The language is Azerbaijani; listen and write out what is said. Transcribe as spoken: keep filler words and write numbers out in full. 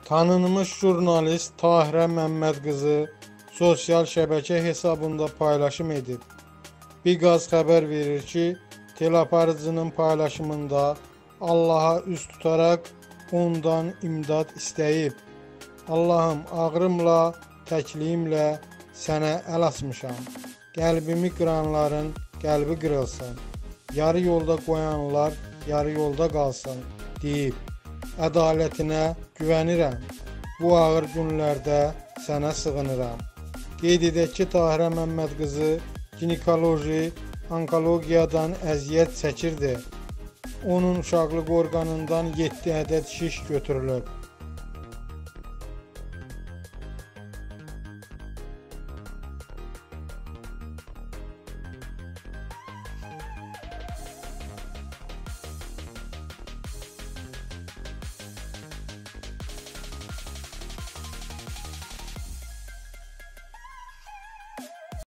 Tanınmış jurnalist Tahirə Məmmədqızı sosial şəbəkə hesabında paylaşım edib. Biqaz xəbər verir ki, teleaparıcının paylaşımında Allaha üz tutaraq ondan imdad istəyib. Allahım, ağrımla, təkliyimlə sənə əl açmışam. Qəlbimi qıranların qəlbi qırılsın. Yarı yolda qoyanlar yarı yolda qalsın deyib. Ədalətinə güvənirəm. Bu ağır günlərdə sənə sığınıram. Qeyd edək ki, Tahirə Məmmədqızı ginekoloji, onkologiyadan əziyyət çəkirdi. Onun uşaqlıq orqanından yeddi ədəd şiş götürülüb.